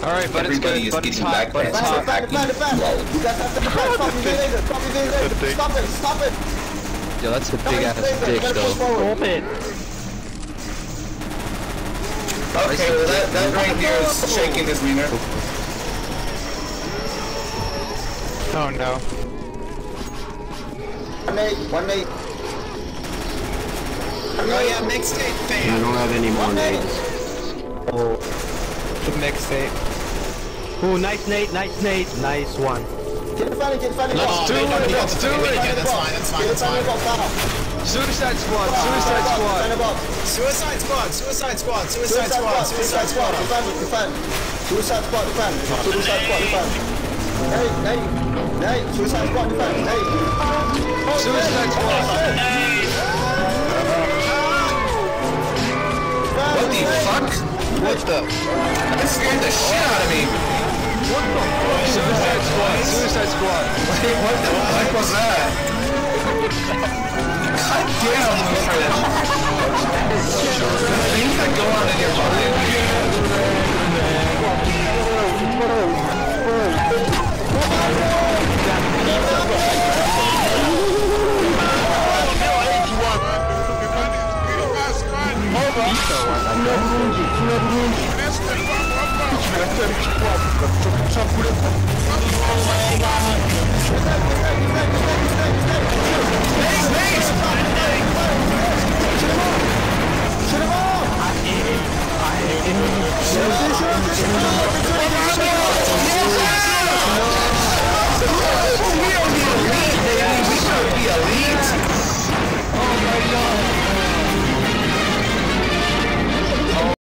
Alright, but it's good, but it's hot, but it's hot. Defend. You guys have to defend. Stop me, laser. Stop it. Stop it. Yo, that's a big ass dick, though. Stop it. Okay, well that right here is shaking his wiener. Oh no. One nade. Oh yeah, mixtape fan. I don't have any more nades. Oh. The mixtape. Ooh, nice nade, nice one. Get the fan. Let's do it. Yeah, that's fine. Suicide squad. Defend. Hey. Suicide squad, defend. Hey. Suicide squad. What the fuck? What the? That scared the shit out of me. What the fuck? Suicide squad. Wait, what the fuck was that? God damn, Wilfred. Things that go on in your body.